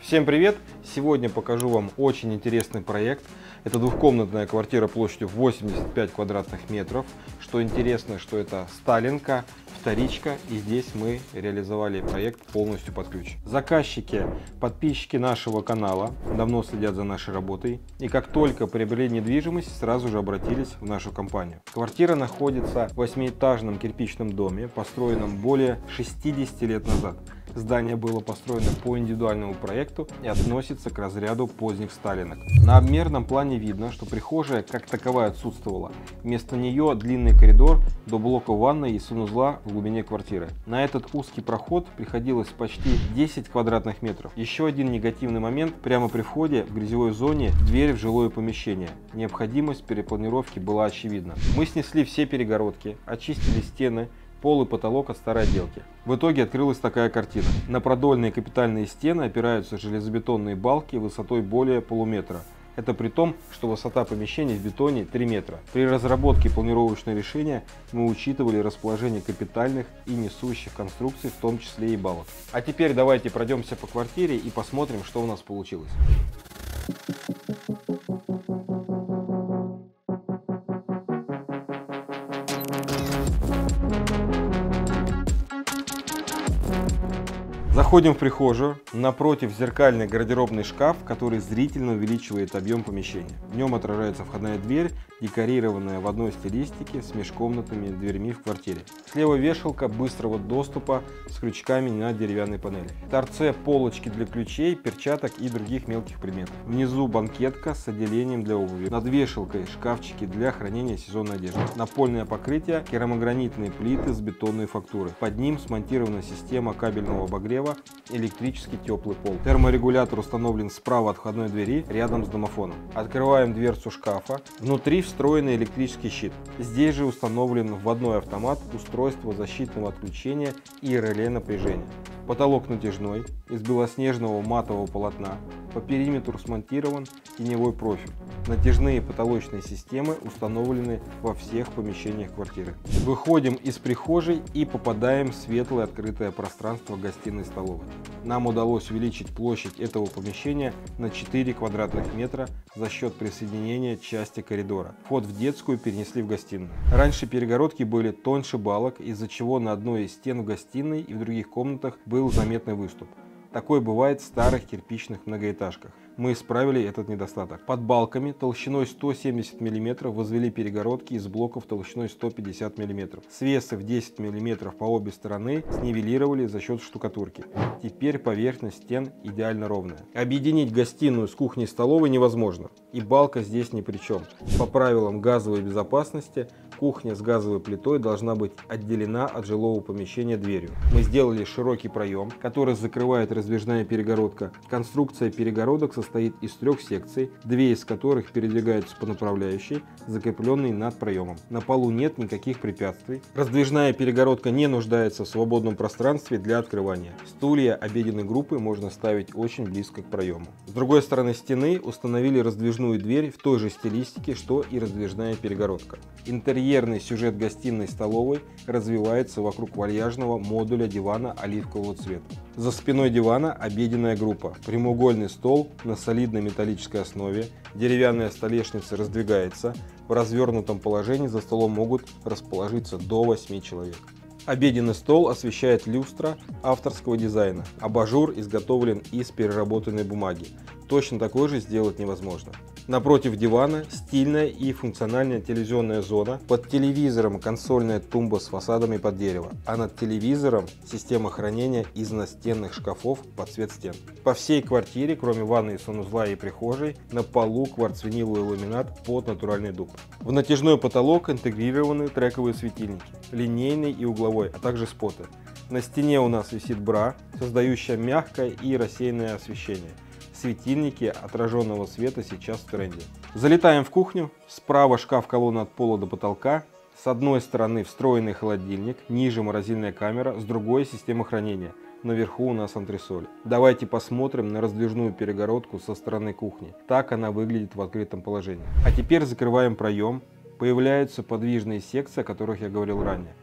Всем привет! Сегодня покажу вам очень интересный проект. Это двухкомнатная квартира площадью 85 квадратных метров. Что интересно, что это сталинка, вторичка, и здесь мы реализовали проект полностью под ключ. Заказчики, подписчики нашего канала давно следят за нашей работой, и как только приобрели недвижимость, сразу же обратились в нашу компанию. Квартира находится в 8-этажном кирпичном доме, построенном более 60 лет назад. Здание было построено по индивидуальному проекту и относится к разряду поздних сталинок. На обмерном плане видно, что прихожая как таковая отсутствовала. Вместо нее длинный коридор до блока ванной и санузла в глубине квартиры. На этот узкий проход приходилось почти 10 квадратных метров. Еще один негативный момент: прямо при входе в грязевой зоне дверь в жилое помещение. Необходимость перепланировки была очевидна. Мы снесли все перегородки, очистили стены, пол и потолок от старой отделки. В итоге открылась такая картина. На продольные капитальные стены опираются железобетонные балки высотой более полуметра. Это при том, что высота помещения в бетоне 3 метра. При разработке планировочного решения мы учитывали расположение капитальных и несущих конструкций, в том числе и балок. А теперь давайте пройдемся по квартире и посмотрим, что у нас получилось. Заходим в прихожую. Напротив зеркальный гардеробный шкаф, который зрительно увеличивает объем помещения. В нем отражается входная дверь, декорированная в одной стилистике с межкомнатными дверьми в квартире. Слева вешалка быстрого доступа с крючками на деревянной панели. В торце полочки для ключей, перчаток и других мелких предметов. Внизу банкетка с отделением для обуви. Над вешалкой шкафчики для хранения сезонной одежды. Напольное покрытие, керамогранитные плиты с бетонной фактурой. Под ним смонтирована система кабельного обогрева, электрический теплый пол. Терморегулятор установлен справа от входной двери, рядом с домофоном. Открываем дверцу шкафа. Внутри встроенный электрический щит. Здесь же установлен вводной автомат, устройство защитного отключения и реле напряжения. Потолок натяжной, из белоснежного матового полотна. По периметру смонтирован теневой профиль. Натяжные потолочные системы установлены во всех помещениях квартиры. Выходим из прихожей и попадаем в светлое открытое пространство гостиной-столовой. Нам удалось увеличить площадь этого помещения на 4 квадратных метра за счет присоединения части коридора. Вход в детскую перенесли в гостиную. Раньше перегородки были тоньше балок, из-за чего на одной из стен в гостиной и в других комнатах был заметный выступ. Такое бывает в старых кирпичных многоэтажках. Мы исправили этот недостаток. Под балками толщиной 170 мм возвели перегородки из блоков толщиной 150 мм. Свесы в 10 мм по обе стороны снивелировали за счет штукатурки. Теперь поверхность стен идеально ровная. Объединить гостиную с кухней-столовой невозможно, и балка здесь ни при чем. По правилам газовой безопасности кухня с газовой плитой должна быть отделена от жилого помещения дверью. Мы сделали широкий проем, который закрывает раздвижная перегородка. Конструкция перегородок состоит из 3 секций, 2 из которых передвигаются по направляющей, закрепленной над проемом. На полу нет никаких препятствий. Раздвижная перегородка не нуждается в свободном пространстве для открывания. Стулья обеденной группы можно ставить очень близко к проему. С другой стороны стены установили раздвижную дверь в той же стилистике, что и раздвижная перегородка. Интерьерный сюжет гостиной-столовой развивается вокруг вальяжного модуля дивана оливкового цвета. За спиной дивана обеденная группа, прямоугольный стол на солидной металлической основе, деревянная столешница раздвигается, в развернутом положении за столом могут расположиться до 8 человек. Обеденный стол освещает люстра авторского дизайна, абажур изготовлен из переработанной бумаги, точно такой же сделать невозможно. Напротив дивана стильная и функциональная телевизионная зона, под телевизором консольная тумба с фасадами под дерево, а над телевизором система хранения из настенных шкафов под цвет стен. По всей квартире, кроме ванной, санузла и прихожей, на полу кварцвиниловый ламинат под натуральный дуб. В натяжной потолок интегрированы трековые светильники, линейный и угловой, а также споты. На стене у нас висит бра, создающая мягкое и рассеянное освещение. Светильники отраженного света сейчас в тренде. Залетаем в кухню. Справа шкаф-колонна от пола до потолка. С одной стороны встроенный холодильник, ниже морозильная камера, с другой система хранения. Наверху у нас антресоль. Давайте посмотрим на раздвижную перегородку со стороны кухни. Так она выглядит в открытом положении. А теперь закрываем проем. Появляются подвижные секции, о которых я говорил ранее.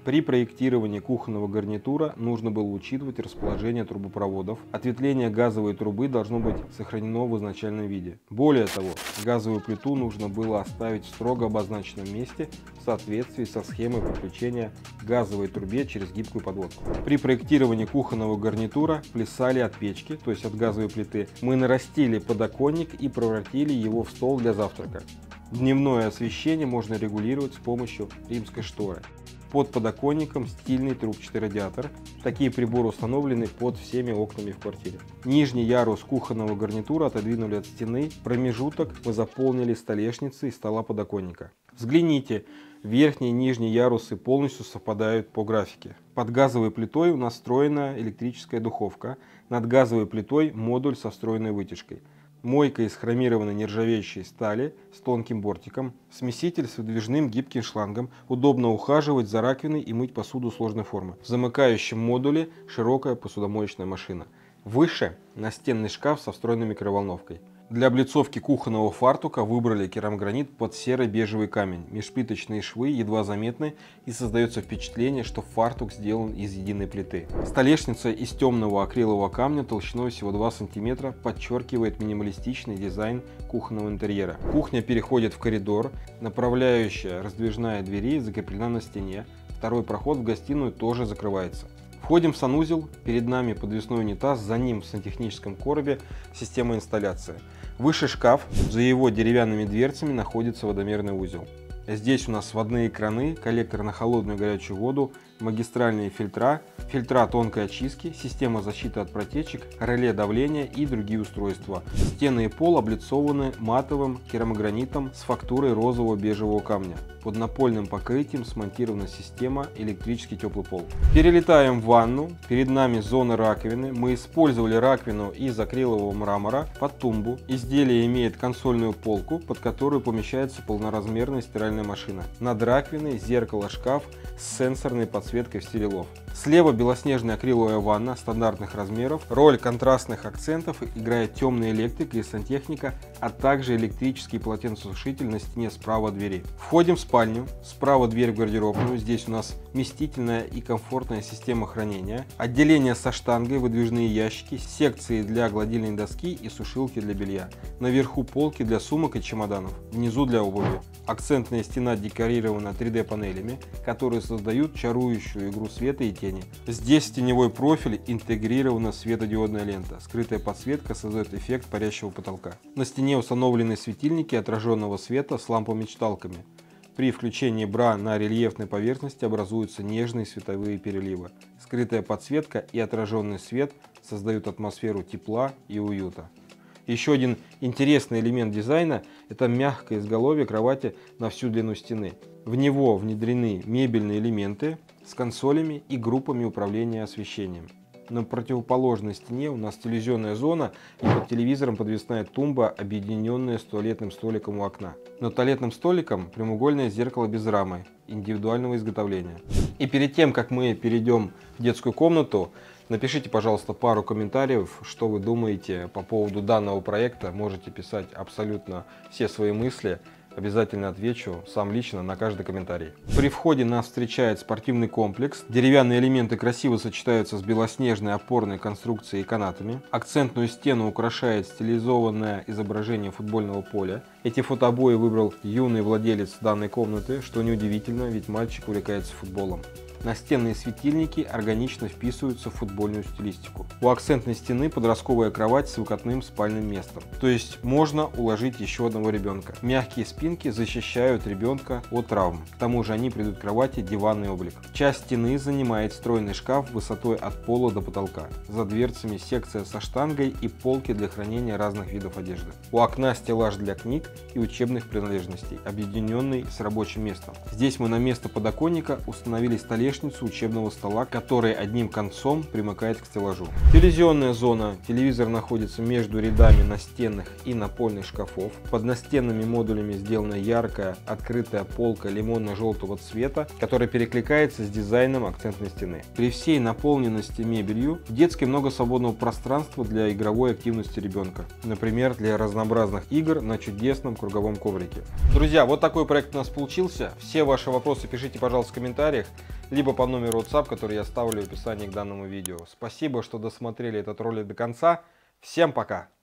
При проектировании кухонного гарнитура нужно было учитывать расположение трубопроводов. Ответвление газовой трубы должно быть сохранено в изначальном виде. Более того, газовую плиту нужно было оставить в строго обозначенном месте в соответствии со схемой подключения к газовой трубе через гибкую подводку. При проектировании кухонного гарнитура плясали от печки, то есть от газовой плиты. Мы нарастили подоконник и превратили его в стол для завтрака. Дневное освещение можно регулировать с помощью римской шторы. Под подоконником стильный трубчатый радиатор. Такие приборы установлены под всеми окнами в квартире. Нижний ярус кухонного гарнитура отодвинули от стены. Промежуток мы заполнили столешницей и стола подоконника. Взгляните, верхний и нижний ярусы полностью совпадают по графике. Под газовой плитой у нас встроена электрическая духовка. Над газовой плитой модуль со встроенной вытяжкой. Мойка из хромированной нержавеющей стали с тонким бортиком, смеситель с выдвижным гибким шлангом, удобно ухаживать за раковиной и мыть посуду сложной формы. В замыкающем модуле широкая посудомоечная машина. Выше настенный шкаф со встроенной микроволновкой. Для облицовки кухонного фартука выбрали керамогранит под серо-бежевый камень. Межплиточные швы едва заметны и создается впечатление, что фартук сделан из единой плиты. Столешница из темного акрилового камня толщиной всего 2 см подчеркивает минималистичный дизайн кухонного интерьера. Кухня переходит в коридор, направляющая раздвижная двери закреплена на стене. Второй проход в гостиную тоже закрывается. Входим в санузел, перед нами подвесной унитаз, за ним в сантехническом коробе система инсталляции. Выше шкаф, за его деревянными дверцами находится водомерный узел. Здесь у нас водные краны, коллектор на холодную и горячую воду, магистральные фильтра, фильтра тонкой очистки, система защиты от протечек, реле давления и другие устройства. Стены и пол облицованы матовым керамогранитом с фактурой розового бежевого камня. Под напольным покрытием смонтирована система электрический теплый пол. Перелетаем в ванну. Перед нами зона раковины. Мы использовали раковину из акрилового мрамора под тумбу. Изделие имеет консольную полку, под которую помещается полноразмерная стиральная машина. Над раковиной зеркало-шкаф с сенсорной подсветкой в стиле лофт. Слева белоснежная акриловая ванна стандартных размеров. Роль контрастных акцентов играет темная электрика и сантехника, а также электрический полотенцесушитель на стене справа от двери. Входим в спальню. Справа дверь в гардеробную. Здесь у нас вместительная и комфортная система хранения. Отделение со штангой, выдвижные ящики, секции для гладильной доски и сушилки для белья. Наверху полки для сумок и чемоданов. Внизу для обуви. Акцентная стена декорирована 3D панелями, которые создают чарующую игру света и тени. Здесь в теневой профиль интегрирована светодиодная лента. Скрытая подсветка создает эффект парящего потолка. На стене установлены светильники отраженного света с лампами-читалками. При включении бра на рельефной поверхности образуются нежные световые переливы. Скрытая подсветка и отраженный свет создают атмосферу тепла и уюта. Еще один интересный элемент дизайна – это мягкое изголовье кровати на всю длину стены. В него внедрены мебельные элементы с консолями и группами управления освещением. На противоположной стене у нас телевизионная зона и под телевизором подвесная тумба, объединенная с туалетным столиком у окна. Над туалетным столиком прямоугольное зеркало без рамы, индивидуального изготовления. И перед тем, как мы перейдем в детскую комнату, напишите, пожалуйста, пару комментариев, что вы думаете по поводу данного проекта. Можете писать абсолютно все свои мысли. Обязательно отвечу сам лично на каждый комментарий. При входе нас встречает спортивный комплекс. Деревянные элементы красиво сочетаются с белоснежной опорной конструкцией и канатами. Акцентную стену украшает стилизованное изображение футбольного поля. Эти фотообои выбрал юный владелец данной комнаты, что неудивительно, ведь мальчик увлекается футболом. Настенные светильники органично вписываются в футбольную стилистику. У акцентной стены подростковая кровать с выкатным спальным местом. То есть можно уложить еще одного ребенка. Мягкие спинки защищают ребенка от травм. К тому же они придают кровати диванный облик. Часть стены занимает встроенный шкаф высотой от пола до потолка. За дверцами секция со штангой и полки для хранения разных видов одежды. У окна стеллаж для книг и учебных принадлежностей, объединенный с рабочим местом. Здесь мы на место подоконника установили столешницу учебного стола, который одним концом примыкает к стеллажу. Телевизионная зона. Телевизор находится между рядами настенных и напольных шкафов. Под настенными модулями сделана яркая открытая полка лимонно-желтого цвета, которая перекликается с дизайном акцентной стены. При всей наполненности мебелью в детской много свободного пространства для игровой активности ребенка. Например, для разнообразных игр на чудесном круговом коврике. Друзья, вот такой проект у нас получился. Все ваши вопросы пишите, пожалуйста, в комментариях. либо по номеру WhatsApp, который я ставлю в описании к данному видео. Спасибо, что досмотрели этот ролик до конца. Всем пока!